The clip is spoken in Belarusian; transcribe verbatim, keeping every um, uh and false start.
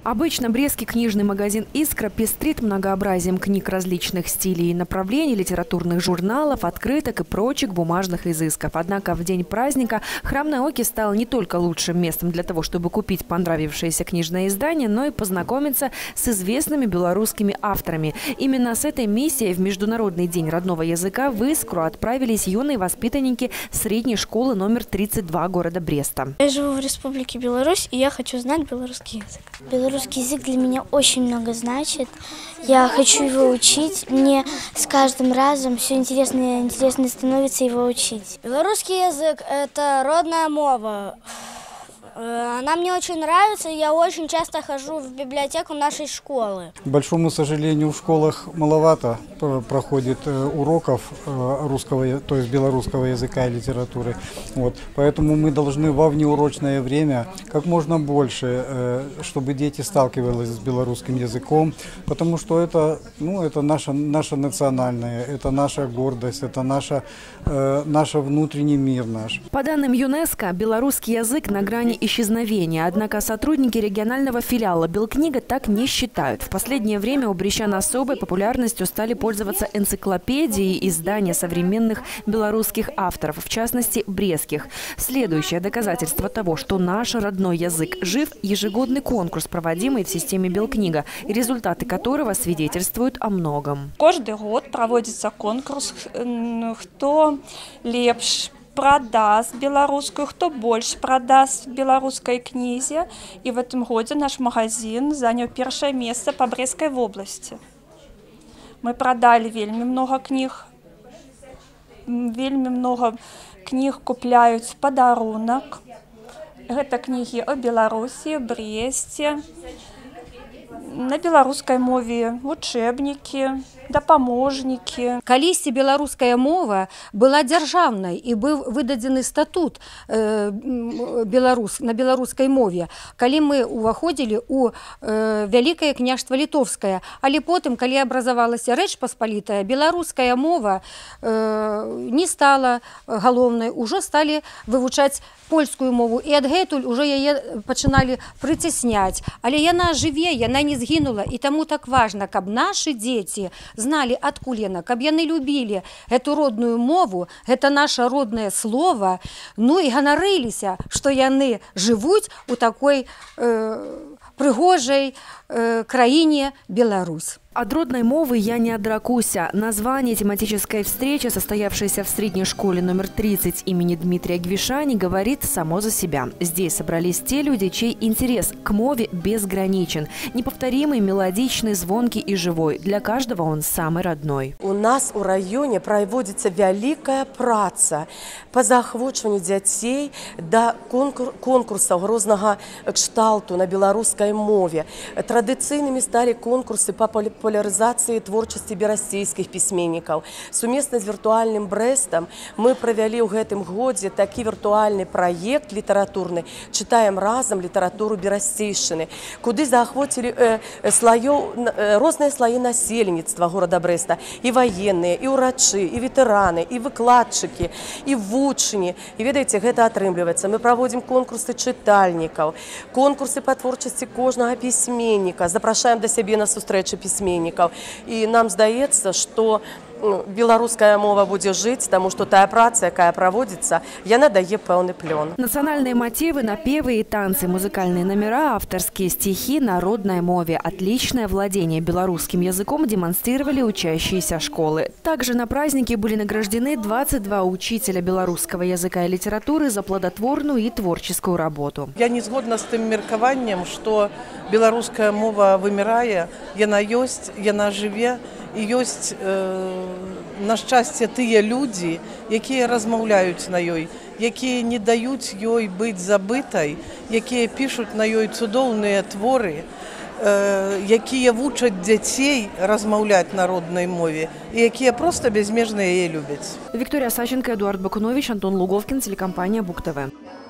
Обычно брестский книжный магазин «Искра» пестрит многообразием книг различных стилей и направлений, литературных журналов, открыток и прочих бумажных изысков. Однако в день праздника храм науки стал не только лучшим местом для того, чтобы купить понравившееся книжное издание, но и познакомиться с известными белорусскими авторами. Именно с этой миссией в Международный день родного языка в Искру отправились юные воспитанники средней школы номер тридцать два города Бреста. Я живу в Республике Беларусь, и я хочу знать белорусский язык. Белорусский язык для меня очень много значит. Я хочу его учить. Мне с каждым разом все интереснее и интереснее становится его учить. Белорусский язык – это родная мова. Она мне очень нравится, и я очень часто хожу в библиотеку нашей школы. К большому сожалению, в школах маловато проходит уроков русского, то есть белорусского языка и литературы. Вот. Поэтому мы должны во внеурочное время как можно больше, чтобы дети сталкивались с белорусским языком, потому что это, ну, это наша, наша национальная, это наша гордость, это наша, наш внутренний мир наш. По данным ЮНЕСКО, белорусский язык на грани исчезновения. Однако сотрудники регионального филиала «Белкнига» так не считают. В последнее время у брестян особой популярностью стали пользоваться энциклопедии и издания современных белорусских авторов, в частности, брестских. Следующее доказательство того, что наш родной язык жив – ежегодный конкурс, проводимый в системе «Белкнига», и результаты которого свидетельствуют о многом. Каждый год проводится конкурс, кто лепш продаст белорусскую, кто больше продаст белорусской книзе. И в этом году наш магазин занял первое место по Брестской области. Мы продали вельми много книг. Вельми много книг купляют в подарунок. Это книги о Беларуси, Бресте, на белорусской мове учебники, дапаможнікі. Калісьці беларуская мова была дзяржаўнай і быў выдадзены статут э, беларус, на беларускай мове, калі мы ўваходзілі ў э, Вялікае княжства Літоўскае. Але потым, калі абразавалася Рэч Паспалітая, беларуская мова э, не стала галоўнай, ужо сталі вывучаць польскую мову, і адгэтуль ужо яе пачыналі прыцісняць. Але яна жыве, яна не згінула, і таму так важна, каб нашы дзеці знали, адкуль яна, каб яны любілі эту родную мову, это наше родное слово, ну і ганарыліся, што яны жывуць у такой э, прыгожай э, краіне Беларусь. От родной мовы я не отрекуся. Название тематической встречи, состоявшейся в средней школе номер тридцать имени Дмитрия Гвишани, говорит само за себя. Здесь собрались те люди, чей интерес к мове безграничен. Неповторимый, мелодичный, звонкий и живой. Для каждого он самый родной. У нас у районе проводится великая праца по заохвачиванию детей до конкур конкурсов разного кшталту на белорусской мове. Традиционными стали конкурсы по популяризации творчасці берасцейскіх пісьменнікаў. Сумесна з віртуальным Брэстам мы правялі ў гэтым годзе такі віртуальны праект літаратурны «Чытаем разам літаратуру берасцейшчыны», куды заахвоцілі э, слаёў, э, розныя слаі насельніцтва горада Брэста, і ваенныя, і ўрачы, і ветэраны, і выкладчыкі, і вучні. І ведаеце, гэта атрымліваецца. Мы праводзім конкурсы чытальнікаў, конкурсы па творчасці кожнага пісьменніка, запрашаем да сябе на сустрэчы пісьменнікаў. И нам здаецца, что белорусская мова будет жить, потому что та праца, якая проводится, яна дае пэўны плён. Национальные мотивы, напевы и танцы, музыкальные номера, авторские стихи на родной мове. Отличное владение белорусским языком демонстрировали учащиеся школы. Также на празднике были награждены двадцать два учителя белорусского языка и литературы за плодотворную и творческую работу. Я не згодна с тем меркаваннем, что белорусская мова вымирая, яна ёсць, яна жыве. І ёсць, э, на шчасце, тыя людзі, якія размаўляюць на ёй, якія не даюць ёй быць забытай, якія пішуць на ёй цудоўныя творы, э, якія вучаць дзяцей размаўляць на роднай мове, і якія проста бязмежна яе любяць. Виктория Саченко, Эдуард Бакунович, Антон Луговкин, телекомпания Бук ТВ.